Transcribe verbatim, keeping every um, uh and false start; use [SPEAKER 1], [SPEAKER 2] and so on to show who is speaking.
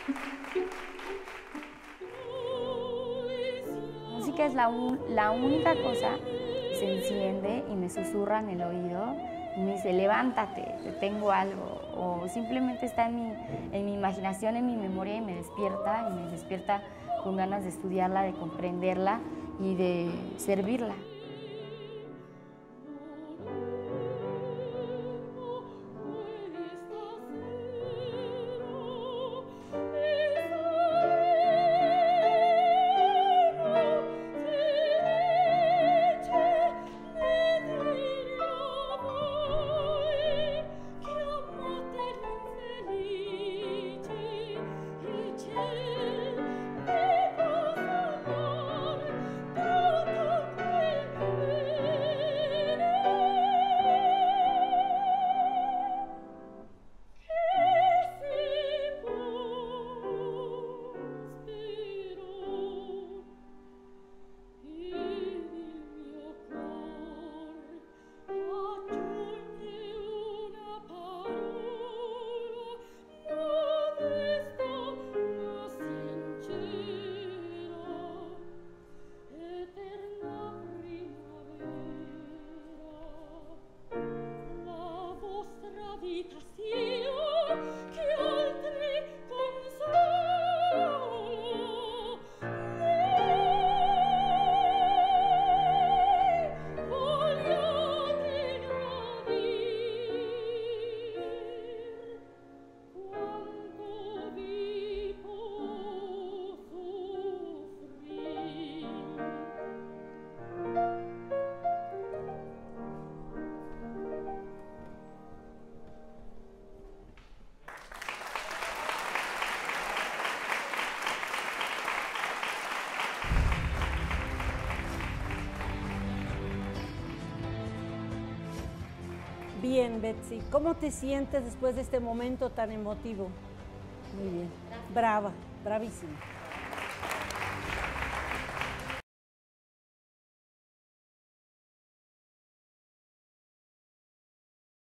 [SPEAKER 1] La música es la, un, la única cosa que se enciende y me susurra en el oído y me dice, levántate, te tengo algo. O simplemente está en mi, en mi imaginación, en mi memoria y me despierta, y me despierta con ganas de estudiarla, de comprenderla y de servirla.
[SPEAKER 2] Bien, Betsy, ¿cómo te sientes después de este momento tan emotivo? Muy bien, brava, bravísima.